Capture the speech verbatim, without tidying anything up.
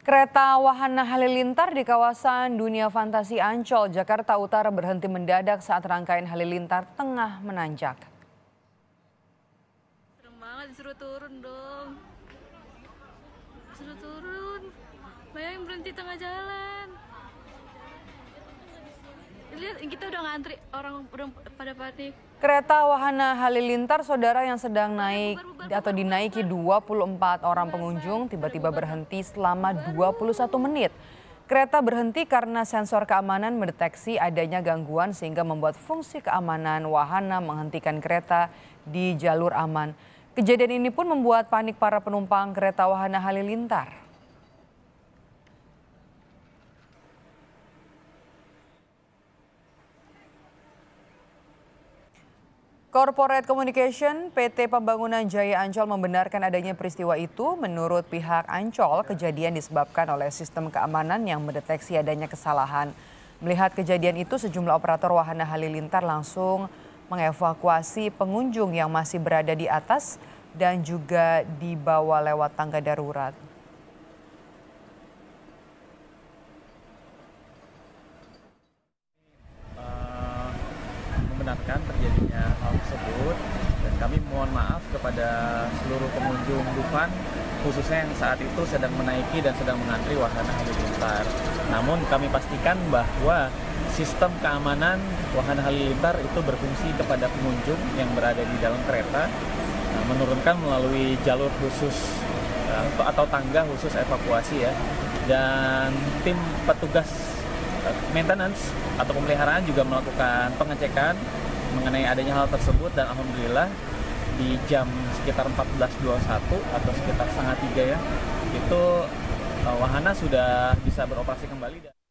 Kereta wahana halilintar di kawasan Dunia Fantasi Ancol, Jakarta Utara berhenti mendadak saat rangkaian halilintar tengah menanjak. Serem banget, disuruh turun dong. Disuruh turun. Bayangin berhenti tengah jalan. Lihat, kita udah ngantri, orang udah pada panik. Kereta wahana halilintar saudara yang sedang naik atau dinaiki dua puluh empat orang pengunjung tiba-tiba berhenti selama dua puluh satu menit. Kereta berhenti karena sensor keamanan mendeteksi adanya gangguan sehingga membuat fungsi keamanan wahana menghentikan kereta di jalur aman. Kejadian ini pun membuat panik para penumpang kereta wahana halilintar. Corporate Communication P T Pembangunan Jaya Ancol membenarkan adanya peristiwa itu. Menurut pihak Ancol, kejadian disebabkan oleh sistem keamanan yang mendeteksi adanya kesalahan. Melihat kejadian itu, sejumlah operator wahana halilintar langsung mengevakuasi pengunjung yang masih berada di atas dan juga dibawa lewat tangga darurat. Membenarkan terjadinya hal tersebut dan kami mohon maaf kepada seluruh pengunjung Dufan khususnya yang saat itu sedang menaiki dan sedang mengantri wahana halilintar. Namun kami pastikan bahwa sistem keamanan wahana halilintar itu berfungsi kepada pengunjung yang berada di dalam kereta, nah, menurunkan melalui jalur khusus atau tangga khusus evakuasi ya, dan tim petugas maintenance atau pemeliharaan juga melakukan pengecekan mengenai adanya hal tersebut dan alhamdulillah di jam sekitar empat belas dua puluh satu atau sekitar setengah tiga ya itu wahana sudah bisa beroperasi kembali.